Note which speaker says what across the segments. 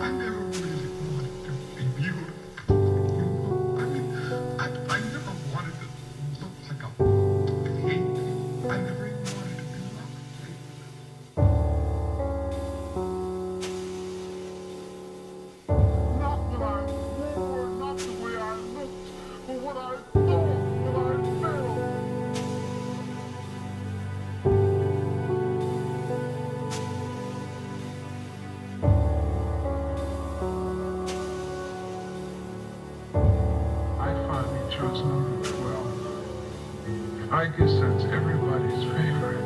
Speaker 1: I never really wanted to be beautiful. I mean, I never wanted to look like a painting. I never even wanted to be lovely. Not what I wore, not the way I looked, but what I thought, what I felt. I finally chose number 12. I guess that's everybody's favorite.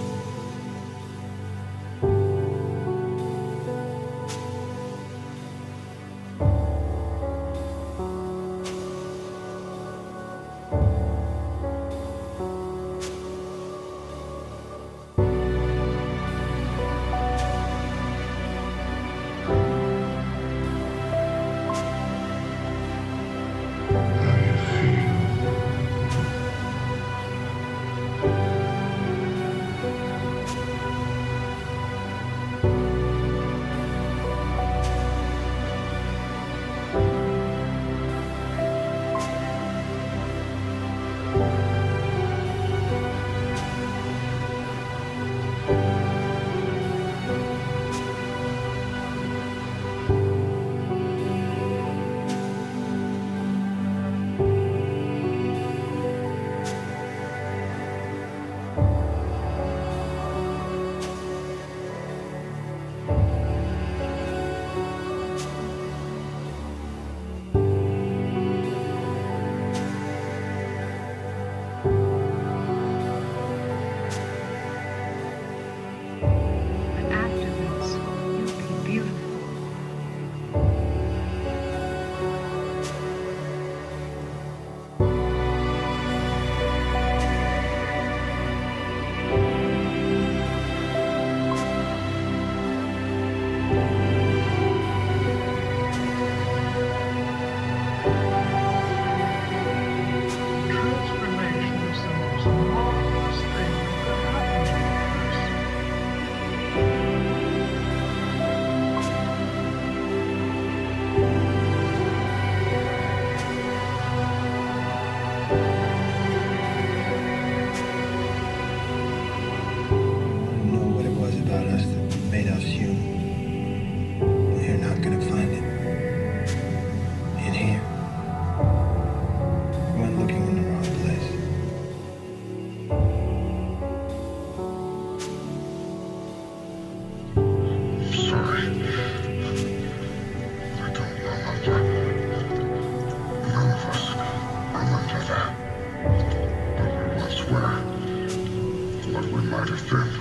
Speaker 1: Might have been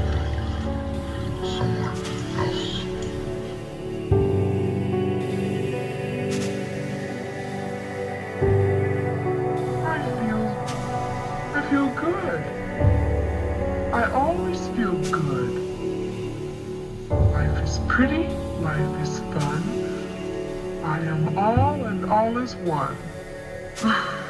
Speaker 1: someone else. I feel good. I always feel good. Life is pretty, life is fun. I am all and all is one.